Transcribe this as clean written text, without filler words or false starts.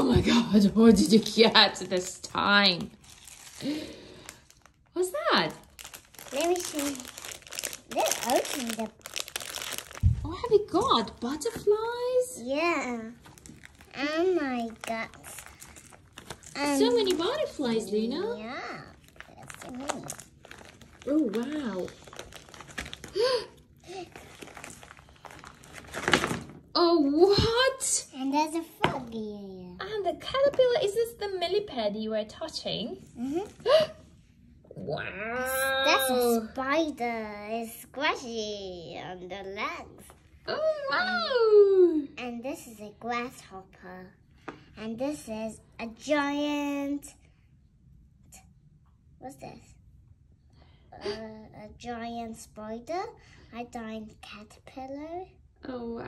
my God, what did you get this time? What's that? Let me see. Let's open the... What have you got? Butterflies? Yeah. Oh my God. So many butterflies, Luna. Yeah. That's so many. Oh, wow. Oh, what? And there's a frog here. And the caterpillar, is this the millipede you were touching? Wow. That's a spider. It's squishy on the legs. Oh, wow. And this is a grasshopper. And this is a giant... What's this? A giant spider. A giant caterpillar. Oh, wow.